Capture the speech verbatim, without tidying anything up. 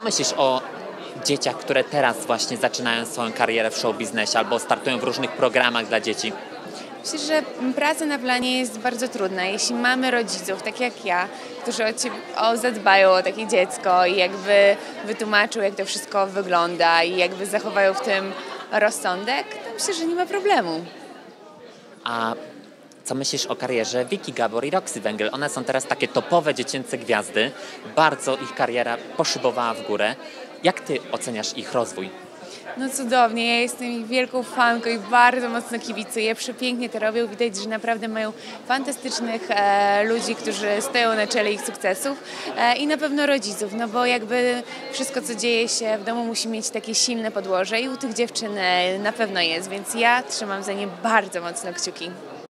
Myślisz o dzieciach, które teraz właśnie zaczynają swoją karierę w show biznesie albo startują w różnych programach dla dzieci? Myślę, że praca na planie jest bardzo trudna. Jeśli mamy rodziców, tak jak ja, którzy o, ciebie, o zadbają o takie dziecko i jakby wytłumaczą, jak to wszystko wygląda i jakby zachowają w tym rozsądek, to myślę, że nie ma problemu. A co myślisz o karierze Wiki Gabor i Roxy Węgiel? One są teraz takie topowe dziecięce gwiazdy. Bardzo ich kariera poszybowała w górę. Jak ty oceniasz ich rozwój? No cudownie, ja jestem ich wielką fanką i bardzo mocno kibicuję. Przepięknie to robią. Widać, że naprawdę mają fantastycznych e, ludzi, którzy stoją na czele ich sukcesów e, i na pewno rodziców, no bo jakby wszystko, co dzieje się w domu, musi mieć takie silne podłoże i u tych dziewczyn e, na pewno jest, więc ja trzymam za nie bardzo mocno kciuki.